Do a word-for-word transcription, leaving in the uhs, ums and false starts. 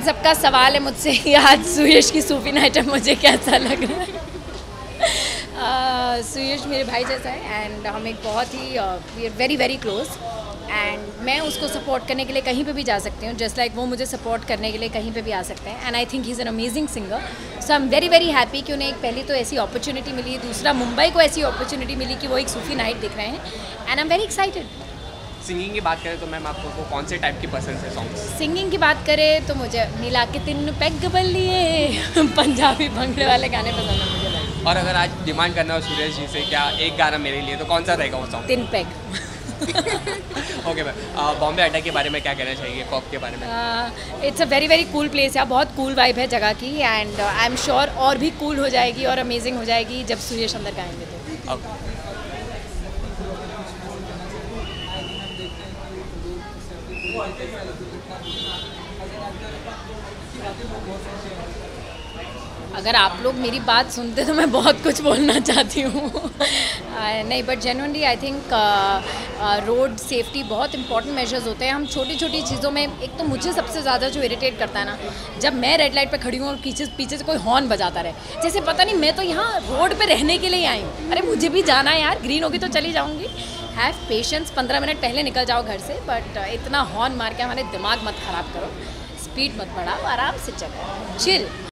सबका सवाल है मुझसे कि आज सुयश की सूफी नाइट में मुझे कैसा लग रहा है। uh, सुयश मेरे भाई जैसा है एंड हम एक बहुत ही we are very very close and मैं उसको सपोर्ट करने के लिए कहीं पे भी जा सकती हूँ, जस्ट लाइक like वो मुझे सपोर्ट करने के लिए कहीं पे भी आ सकते हैं। And I think he is an amazing singer, so I am very very happy कि उन्हें एक पहली तो ऐसी अपॉर्चुनिटी मिली, दूसरा मुंबई को ऐसी अपॉर्चुनिटी मिली कि वो एक सूफी नाइट दिख रहे हैं and I am very excited. Singing की बात करें तो मैम आपको वो कौन से टाइप की पसंद है सॉन्ग्स? सिंगिंग की बात करें तो मुझे मिला के तीन पैग बल्लिए पंजाबी भंगड़े वाले गाने पसंद है मुझे। और अगर आज डिमांड करना हो सुरेश जी से क्या एक गाना मेरे लिए, तो कौन सा रहेगा वो सॉन्ग? तीन पैग। ओके मैम, बॉम्बे अड्डा के बारे में क्या कहना चाहिए, कॉक के बारे में? It's a very very cool place है, बहुत कूल वाइब है जगह की एंड आई एम श्योर और भी कूल हो जाएगी और अमेजिंग हो जाएगी जब सुयश अंदर गाएंगे तो। okay. अगर आप लोग मेरी बात सुनते तो मैं बहुत कुछ बोलना चाहती हूँ। नहीं but genuinely I think road safety बहुत इंपॉर्टेंट मेजर्स होते हैं। हम छोटी छोटी चीज़ों में, एक तो मुझे सबसे ज़्यादा जो इरिटेट करता है ना, जब मैं रेड लाइट पे खड़ी हूँ और पीछे पीछे से कोई हॉर्न बजाता रहे, जैसे पता नहीं मैं तो यहाँ रोड पे रहने के लिए आई हूँ। अरे मुझे भी जाना है यार, ग्रीन होगी तो चली जाऊँगी। हैव पेशेंस, पंद्रह मिनट पहले निकल जाओ घर से, बट इतना हॉर्न मार के हमारे दिमाग मत ख़राब करो, स्पीड मत बढ़ाओ, आराम से चलो, चिल।